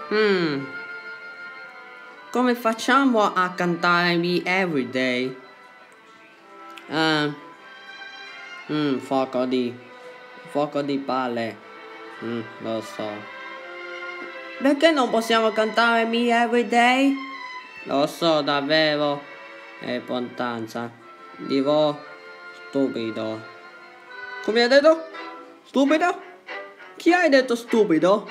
Hmm. Come facciamo a cantare Me Everyday? Fuoco di palle. Lo so. Perché non possiamo cantare Me Everyday? Lo so, davvero. È importanza. Dico stupido. Come hai detto? Stupido? Chi hai detto stupido?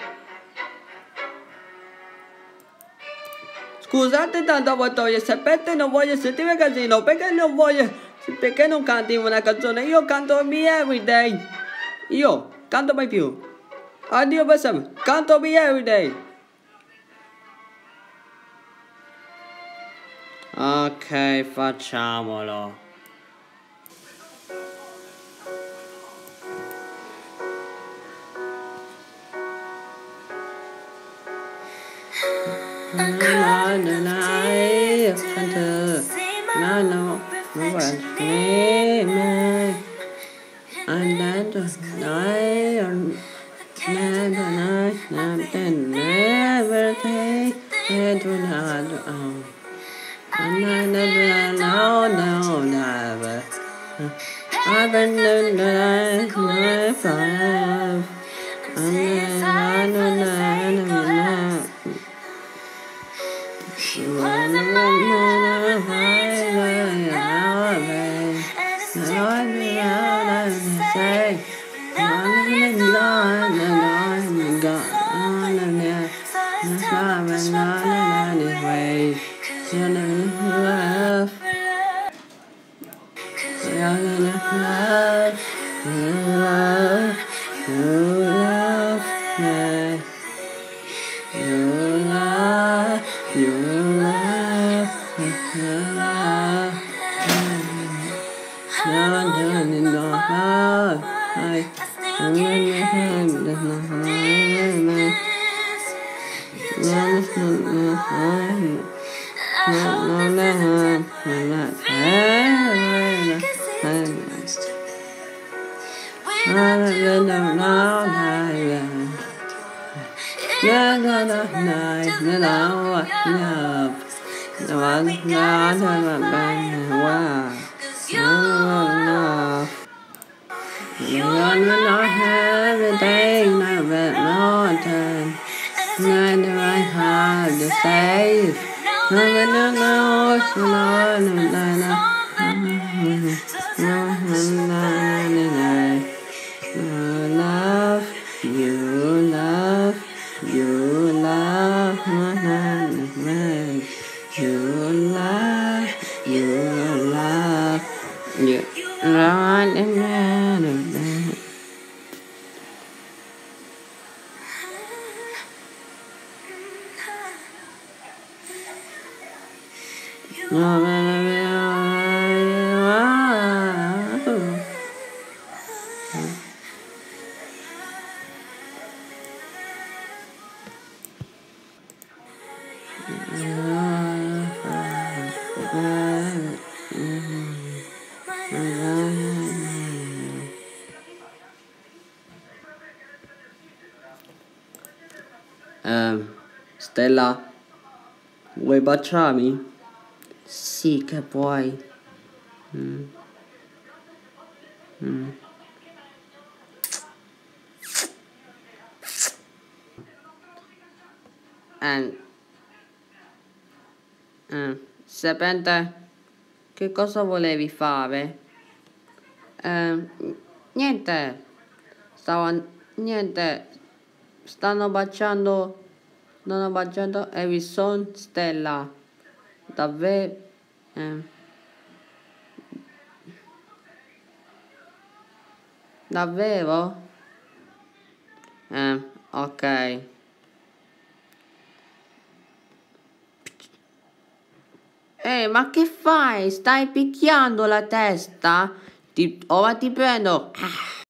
Scusate tanto voglio sapete, non voglio sentire casino, perché non canti una canzone? Io canto Me Everyday. Io canto mai più. Addio per sempre, canto Me Everyday. Ok, facciamolo. Stella, vuoi baciarmi? Sì, che puoi. Serpente, che cosa volevi fare? Niente. Niente. Stanno baciando Harrison, Stella. Davvero? Davvero? Ok. Ma che fai? Stai picchiando la testa? Ora ti prendo.